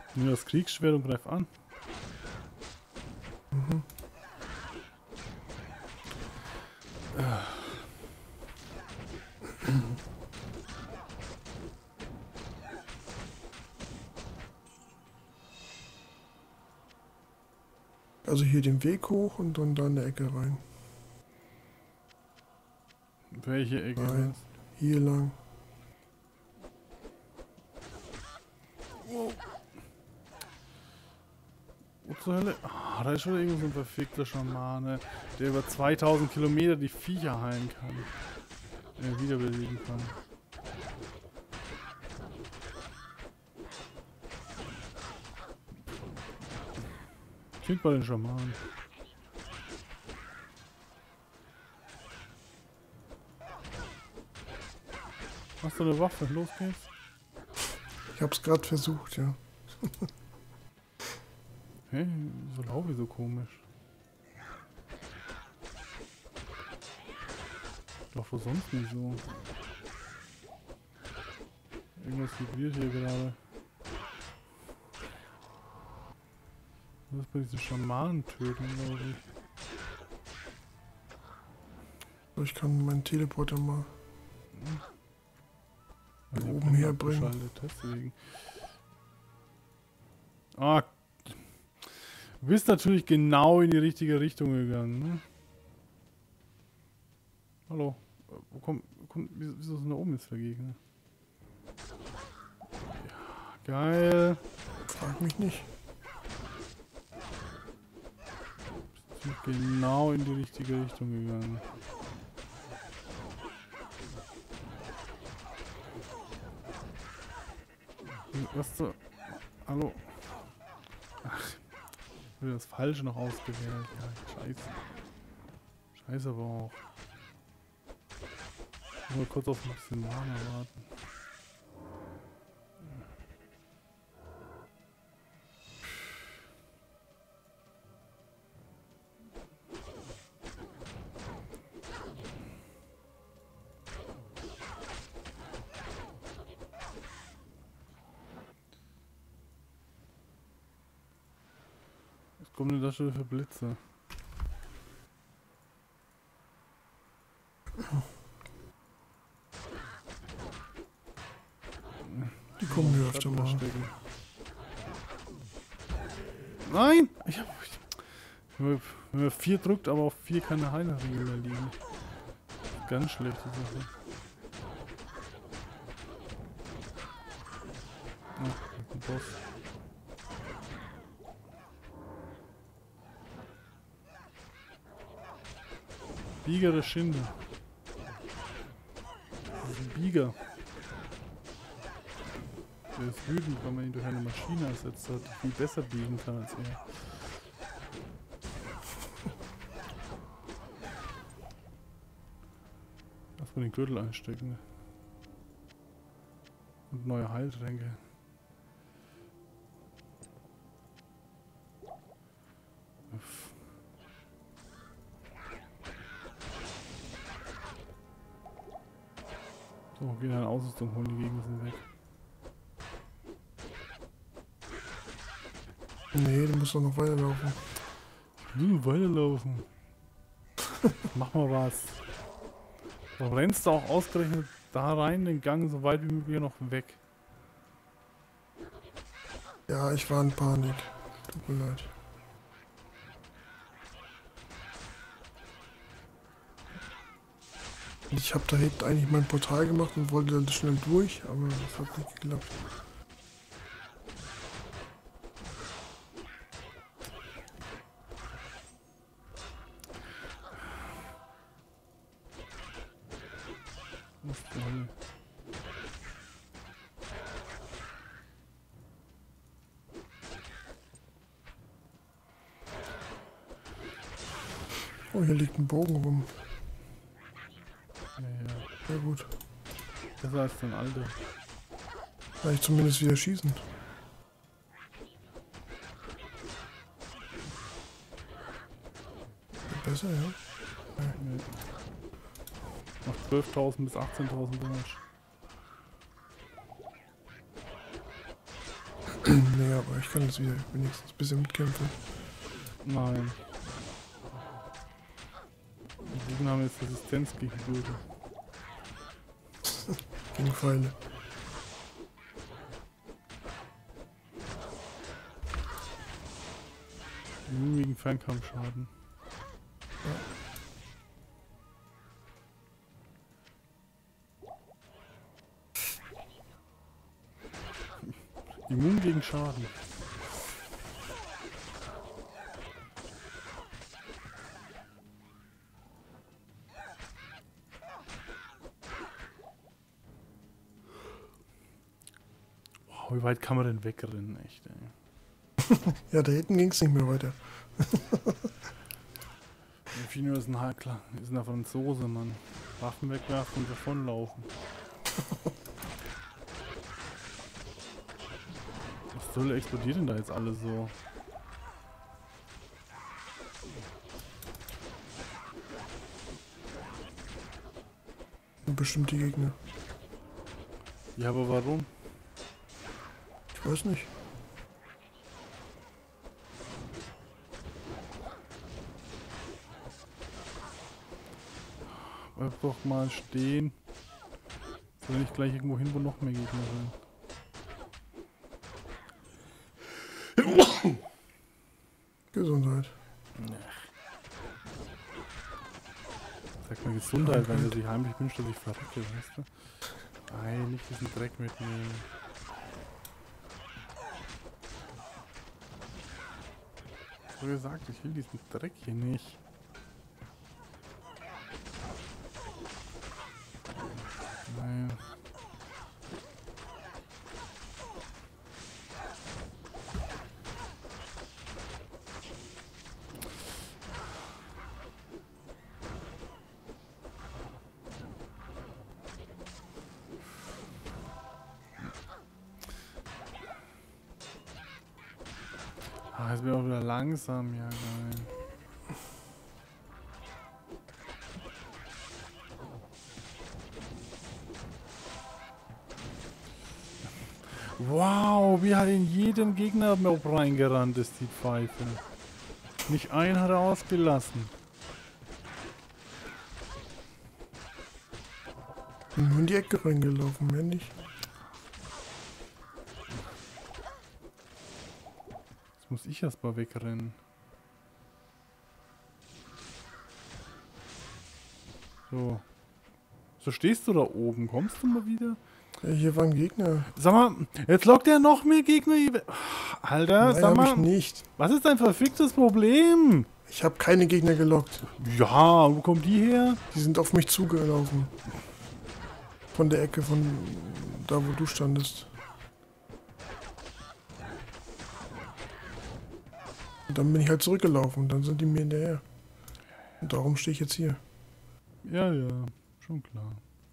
Nimm das Kriegsschwert und greif an. Mhm. Also hier den Weg hoch und dann da in der Ecke rein. Welche Ecke Nein. das? Hier lang. Wow. Wo zur Hölle? Ah, da ist schon irgendwo so ein verfickter Schamane, der über 2000 Kilometer die Viecher heilen kann. Wiederbeleben kann. Find mal den Schamanen. Hast du eine Waffe? Los geht's. Ich hab's gerade versucht, ja. Hey, so laufe ich so komisch. Doch wo sonst nicht so. Irgendwas vibriert hier gerade. Das ist bei diesen Schamanen töten, glaube ich. So, ich kann meinen Teleporter mal Also ich hab oben keinen herbringen. abgeschaltet, deswegen. Ah, du bist natürlich genau in die richtige Richtung gegangen, ne? Hallo. Wo kommt wieso ist denn da oben jetzt der Gegner? Ja, geil. Frag mich nicht. Sind genau in die richtige Richtung gegangen. Was zur... Hallo? Ach, ich habe das Falsche noch ausgewählt. Ja, scheiße. Scheiße aber auch. Ich muss mal kurz auf ein bisschen Mana warten. Was kommt denn da schon für Blitze? Die kommen hier öfter mal. Nein! Ich hab... Wenn man 4 drückt, aber auf 4 keine Heilerringe mehr liegen. Ganz schlechte Sache. Ach, ein Boss. Bieger der Schinde. Das ist ein Bieger. Der ist wütend, weil man ihn durch eine Maschine ersetzt hat, die viel besser biegen kann als er. Lass mal den Gürtel einstecken. Und neue Heiltränke. So, gehen eine Ausrüstung holen, die Gegner sind weg. Nee, du musst doch noch weiterlaufen. Weiterlaufen. Mach mal was. Du rennst auch ausgerechnet da rein, den Gang so weit wie möglich noch weg. Ja, ich war in Panik. Tut mir leid. Ich habe da hinten eigentlich mein Portal gemacht und wollte dann schnell durch, aber das hat nicht geklappt. Was zur Hölle? Oh, hier liegt ein Bogen rum. Ja, ja. Sehr gut. Besser als dein Alter. Kann ich zumindest wieder schießen. Besser, ja. Nee. Macht 12.000 bis 18.000 Damage. Nee, aber ich kann jetzt wieder wenigstens ein bisschen mitkämpfen. Nein. Die Gegner haben jetzt Resistenz gegen Böse. Gegen Pfeile. Nur gegen Fernkampfschaden. Immun gegen Schaden. Wow, wie weit kann man denn wegrennen, echt, ey. Ja, da hinten ging es nicht mehr weiter. Fino ist ein Hakler, ist ein Franzose, Mann. Waffen wegwerfen und davonlaufen. Was soll explodiert denn da jetzt alles so? Und bestimmt die Gegner. Ja, aber warum? Ich weiß nicht. Bleib doch mal stehen. Soll nicht gleich irgendwo hin, wo noch mehr Gegner sind. Gesundheit. Sag mal Gesundheit, wenn du dich heimlich wünscht, dass ich verrecke, weißt du? Nein, nicht diesen Dreck mitnehmen. Ich habe gesagt, ich will diesen Dreck hier nicht. Nein. Ah, jetzt bin ich auch wieder langsam, ja geil. Wow, wie hat in jedem Gegnermob reingerannt ist die Pfeife. Nicht einen hat er ausgelassen. Bin nur in die Ecke reingelaufen, mehr nicht. Jetzt muss ich erst mal wegrennen. So. So stehst du da oben. Kommst du mal wieder? Ja, hier waren Gegner. Sag mal, jetzt lockt er noch mehr Gegner hier. Alter, Nein, sag hab ich mal. nicht. Was ist dein verficktes Problem? Ich habe keine Gegner gelockt. Ja, wo kommen die her? Die sind auf mich zugelaufen. Von der Ecke, von da, wo du standest. Und dann bin ich halt zurückgelaufen und dann sind die mir hinterher. Und darum stehe ich jetzt hier. Ja, ja, schon klar.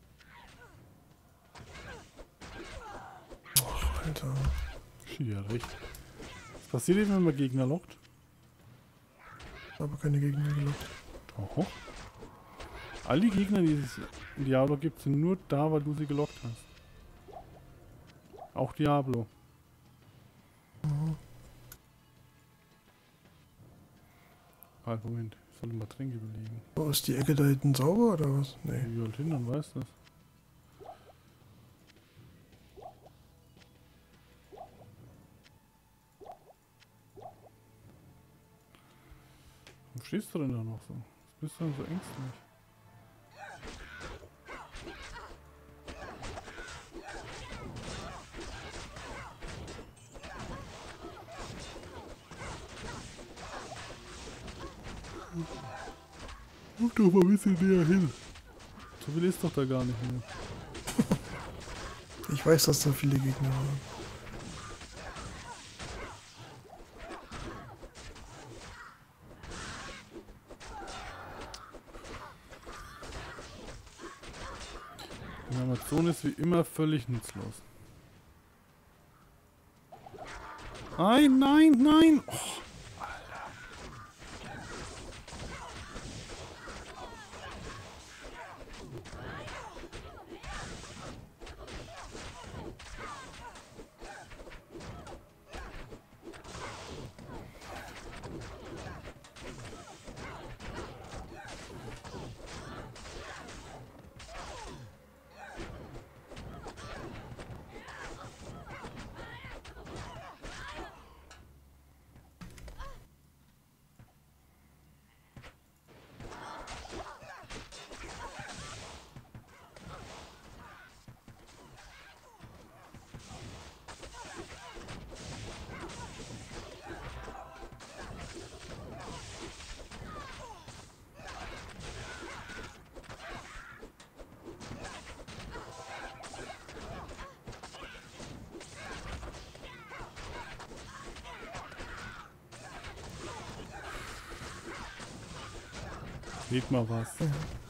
Ach, Alter. Ja, recht. Was passiert eben, wenn man Gegner lockt? Ich habe keine Gegner gelockt. Doch. Alle Gegner, die es in Diablo gibt, sind nur da, weil du sie gelockt hast. Auch Diablo. Mhm. Halt, Moment. Ich sollte mal Tränke überlegen. Oh, ist die Ecke da hinten sauber oder was? Nee. Wie halt hin, dann weißt du das. Warum stehst du denn da noch so? Was bist du denn so ängstlich? Guck doch mal ein bisschen näher hin. So viel ist doch da gar nicht mehr. Ich weiß, dass da viele Gegner waren. Die Animation ist wie immer völlig nutzlos. Nein, nein, nein! Oh, Red mal was. Ja.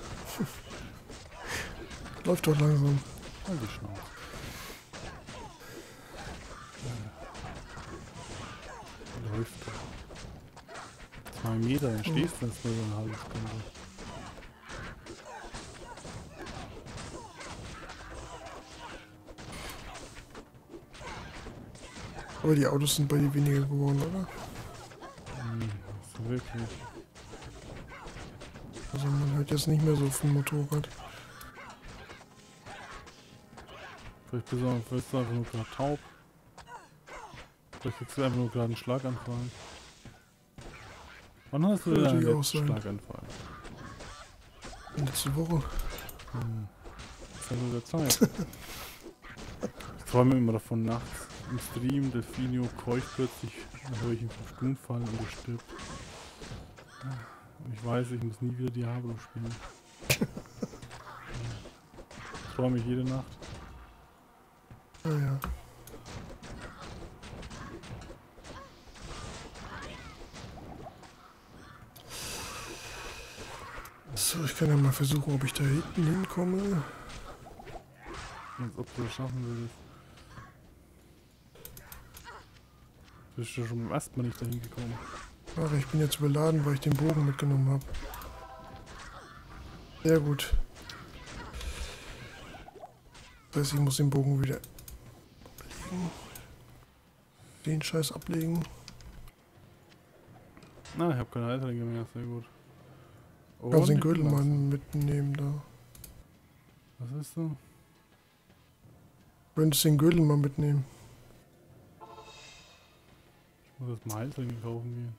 Läuft doch langsam. Halt die Schnauze. 2 Meter, dann stehst du jetzt nur so eine halbe Stunde. Aber die Autos sind bei dir weniger geworden, oder? So wirklich. Also man hört jetzt nicht mehr so viel Motorrad. Vielleicht bist du einfach nur gerade taub. Vielleicht kriegst du einfach nur gerade einen Schlaganfall. Wann hast du denn Könnte einen auch letzten sein. Schlaganfall? Letzte Woche. Das ist ja nur der Zeit. Ich träume immer davon nachts im Stream, Delfinio keucht plötzlich, dann höre ich ihn vom Stuhl fallen und er stirbt. Und ich weiß, ich muss nie wieder Diablo spielen. Das träume ich jede Nacht. Ah ja. So, ich kann ja mal versuchen, ob ich da hinten hinkomme. Als ob du das schaffen würdest. Bist du schon beim ersten Mal nicht dahin gekommen? Ach, ich bin jetzt überladen, weil ich den Bogen mitgenommen habe. Sehr gut. Das heißt, ich muss den Bogen wieder ablegen. Den Scheiß ablegen. Na, ich habe keine Halterlinge mehr, sehr gut. Kannst den ich bin Gürtel mal langsam. mitnehmen da. Was ist so? Könntest den Gürtel mal mitnehmen. Ich muss erst mal Halterlinge kaufen gehen.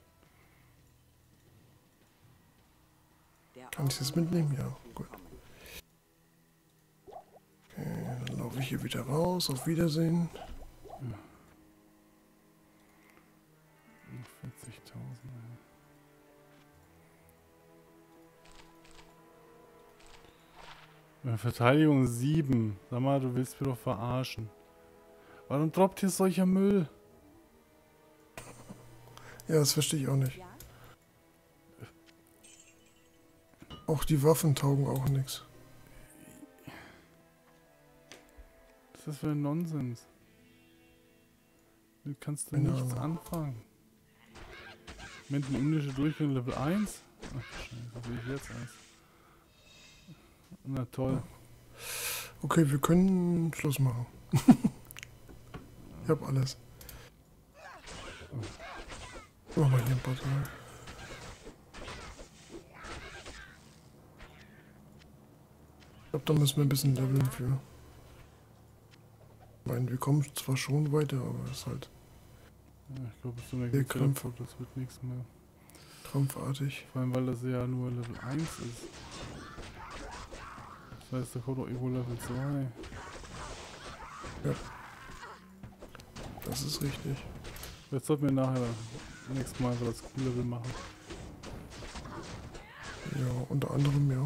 Kann ich das mitnehmen? Ja, gut. Okay, dann laufe ich hier wieder raus. Auf Wiedersehen. Noch 40.000. Verteidigung 7. Sag mal, du willst mich doch verarschen. Warum droppt hier solcher Müll? Ja, das verstehe ich auch nicht. Auch die Waffen taugen auch nichts. Was ist das für ein Nonsens? Du kannst du Keine nichts Ahnung. anfangen. Mit dem indische Durchgang Level 1? Ach scheiße, was will ich jetzt erst? Na toll. Okay, wir können Schluss machen. Ich hab alles. Mach mal hier ein Portal. Ich glaube, da müssen wir ein bisschen leveln für. Ich meine, wir kommen zwar schon weiter, aber es ist halt Ja, ich glaube, so eine Der Kampf. Teleport, das wird nichts mehr. krampfartig. Vor allem, weil das ja nur Level 1 ist. Das heißt, da kommt doch irgendwo Level 2. Das ist richtig. Jetzt sollten wir nachher nächstes Mal so das Q-Level machen. Ja, unter anderem ja.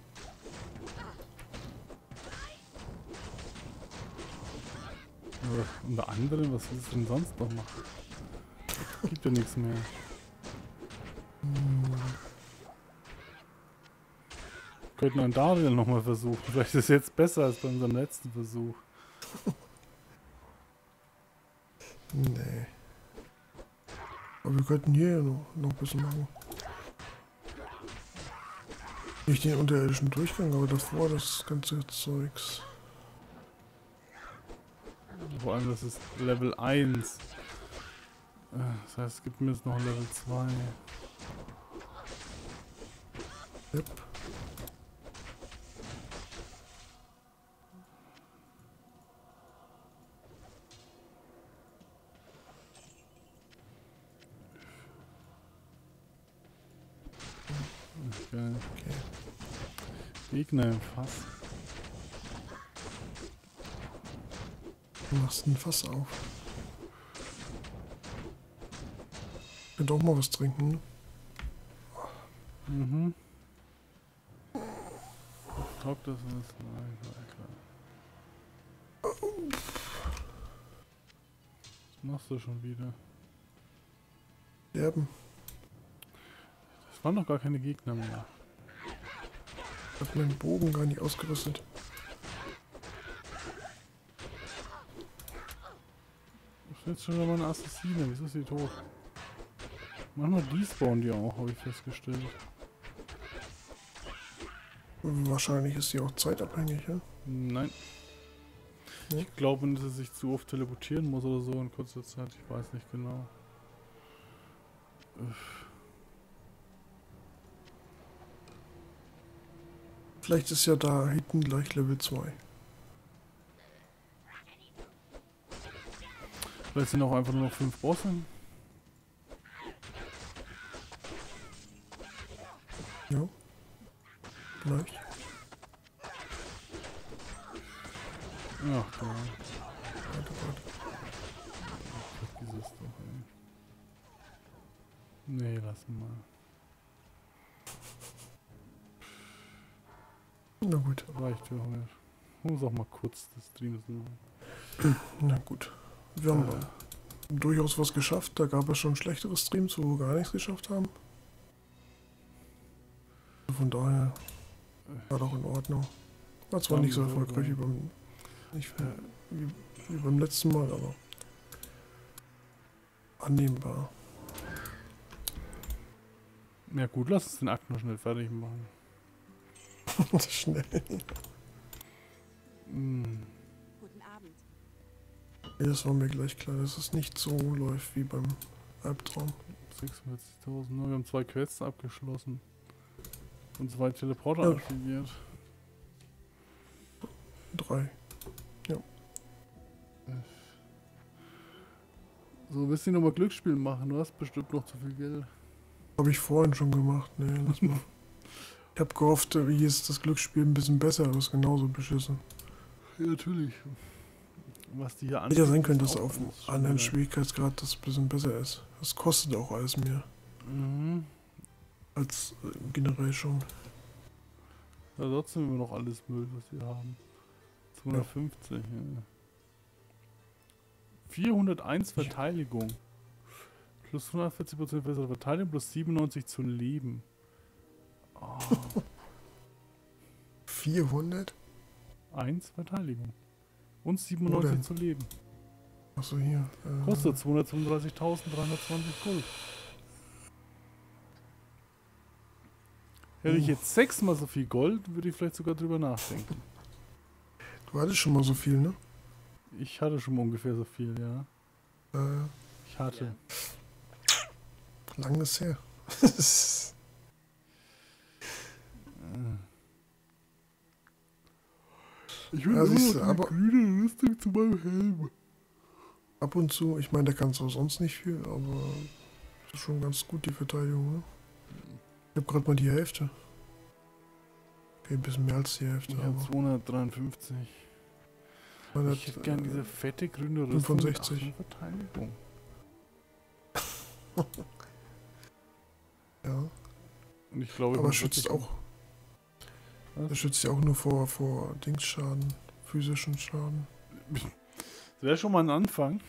Oder unter anderem, was willst du denn sonst noch machen? Gibt ja nichts mehr. Wir könnten einen Dariel nochmal versuchen. Vielleicht ist es jetzt besser als bei unserem letzten Versuch. Nee. Aber wir könnten hier noch ein bisschen machen. Nicht den unterirdischen Durchgang, aber davor das ganze Zeugs. Vor allem, das ist Level 1. Das heißt, es gibt mir jetzt noch Level 2. Yep. Geil. Okay. Gegner im Fass. Du machst ein Fass auf. Ich könnte auch mal was trinken. Mhm. Ich glaub, das ist... Nein, klar. Was machst du schon wieder? Sterben. Das waren noch gar keine Gegner mehr. Ich hab meinen Bogen gar nicht ausgerüstet. Das ist jetzt schon mal eine Assassine. Wieso ist sie tot? Manchmal despawnen die auch, habe ich festgestellt. Wahrscheinlich ist sie auch zeitabhängig, ja? Nein. Ja. Ich glaube, dass er sich zu oft teleportieren muss oder so in kurzer Zeit. Ich weiß nicht genau. Vielleicht ist ja da hinten gleich Level 2. Vielleicht sind auch einfach nur noch 5 Bosse. Ja. Vielleicht. Ja, genau. Warte. Vergiss es doch, ey. Nee, lass mal. Na gut. Reicht für heute. Muss auch mal kurz das Stream machen. Na gut. Wir haben durchaus was geschafft. Da gab es schon schlechtere Streams, wo wir gar nichts geschafft haben. Von daher war doch in Ordnung. War zwar nicht so erfolgreich wie beim letzten Mal, aber annehmbar. Ja gut, lass uns den Akt noch schnell fertig machen. Schnell. Guten Abend. Ja, das war mir gleich klar, dass es nicht so läuft wie beim Albtraum. 46.000, wir haben 2 Quests abgeschlossen. Und 2 Teleporter Ja. aktiviert. 3. So, willst du nochmal Glücksspiel machen? Du hast bestimmt noch zu viel Geld. Habe ich vorhin schon gemacht. Nee, lass mal. Ich habe gehofft, hier ist das Glücksspiel ein bisschen besser, aber ist genauso beschissen. Ja, natürlich. Was die hier Hätte ja sein können, ist dass auch auf einem alles schon anderen wieder- Schwierigkeitsgrad das ein bisschen besser ist. Das kostet auch alles mehr. Mhm. Als generell schon. Ja, trotzdem immer noch alles Müll, was wir haben. 250, ja. 401 Verteidigung. Plus 140% bessere Verteidigung, plus 97 zu leben. Oh, 400? 1 Verteidigung. Und 97 denn? zu leben. Achso, hier. Kostet 235.320 Gold. Hätte ich jetzt 6-mal so viel Gold, würde ich vielleicht sogar drüber nachdenken. Du hattest schon mal so viel, ne? Ich hatte schon mal ungefähr so viel, ja. Ich hatte. Lang ist her. Ich will Ja, immer siehst du, noch eine aber- grüne Rüstung zu meinem Helm. Ab und zu, ich meine, da kannst du sonst nicht viel, aber das ist schon ganz gut, die Verteidigung, ne? Ich habe gerade mal die Hälfte. Okay, ein bisschen mehr als die Hälfte, Ich habe aber 253. man Ich hätte gern diese fette grüne Rüstung 65. mit 8 Verteidigung. ja. Und ich glaube, ich Aber muss schützt wirklich- auch. Was? Das schützt ja auch nur vor Dingsschaden, physischen Schaden. Das wäre schon mal ein Anfang.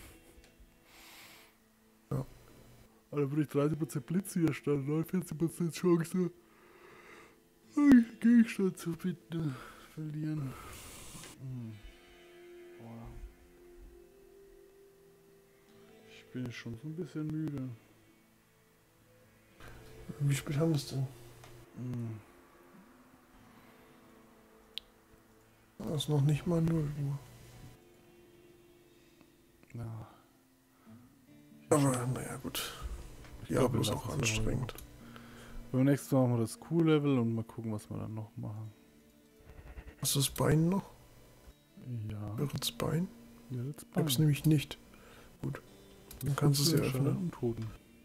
Ja. Aber dann würde ich 30% Blitzwiderstand, 49% Chance, einen Gegenstand zu finden, verlieren. Boah. Ich bin schon so ein bisschen müde. Wie spät haben wir es denn? Das ist noch nicht mal 0 Uhr. Ja. Aber naja, gut. Ich Ja, glaub, aber ist wir auch lassen es anstrengend. Beim nächsten Mal machen wir das Q-Level und mal gucken, was wir dann noch machen. Hast du das Bein noch? Ja. Irres Bein? Ja, jetzt Ich hab's nämlich nicht. Gut. Dann kannst du es ja öffnen. Untoten.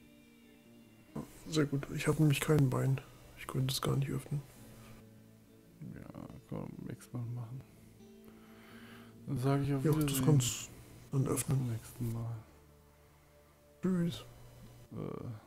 Sehr gut. Ich habe nämlich kein Bein. Ich könnte es gar nicht öffnen. Ja, komm, nächstes Mal machen. Dann sage ich auf Ja, Wiedersehen. das kannst du dann Bis zum öffnen. nächsten Mal. Tschüss. Äh.